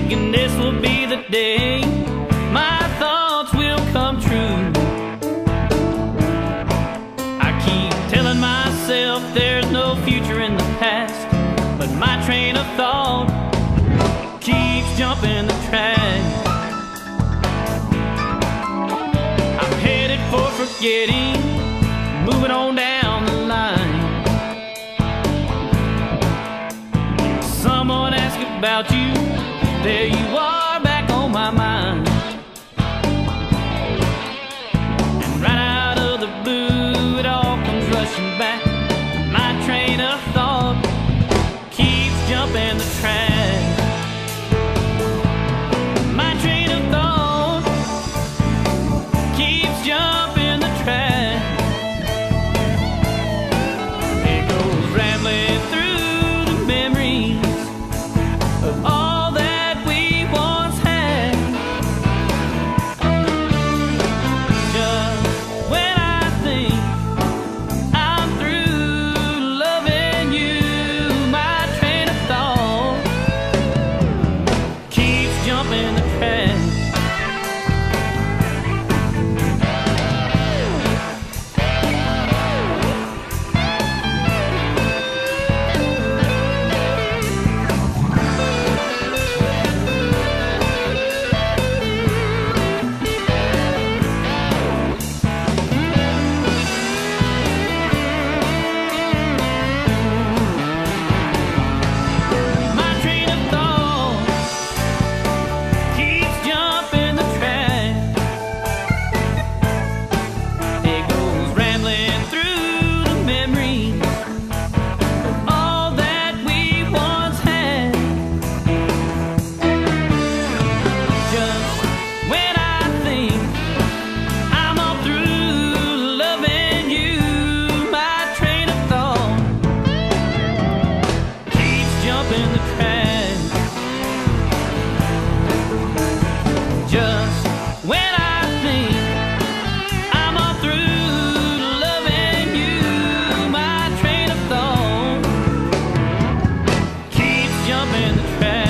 thinking this will be the day my thoughts will come true. I keep telling myself there's no future in the past, but my train of thought keeps jumping the track. I'm headed for forgetting, moving on down the line. Someone asked about you, there you are back on my mind. And right out of the blue it all comes rushing back. My train of thought keeps jumping the track. My train of thought keeps jumping the track. It goes rambling through the memories of all that we once had. Just when I think I'm through loving you, my train of thought keeps jumping the track. My train of thought keeps jumping the track. It goes rambling through the memories of all that we once had. Just when I think I'm all through loving you, my train of thought keeps jumping the track. Just when I think I'm all through loving you, my train of thought keeps jumping the track.